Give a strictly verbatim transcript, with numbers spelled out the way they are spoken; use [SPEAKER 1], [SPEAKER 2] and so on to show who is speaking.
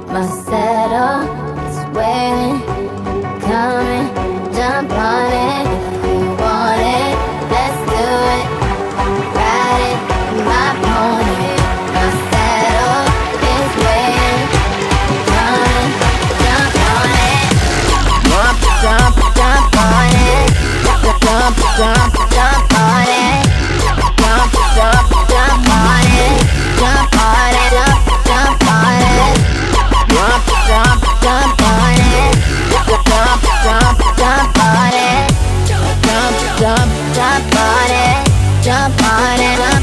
[SPEAKER 1] My saddle is waiting, coming, jump on it if you want it. Let's do it, ride it, my pony. My saddle is waiting, coming, jump on it. Jump, jump, jump on it. Jump, jump, jump on it. Jump, jump, jump on it. Jump on it, jump, jump on it. Jump, jump, jump on it. Jump, jump, jump on it. Jump, jump, jump on it. Jump on it.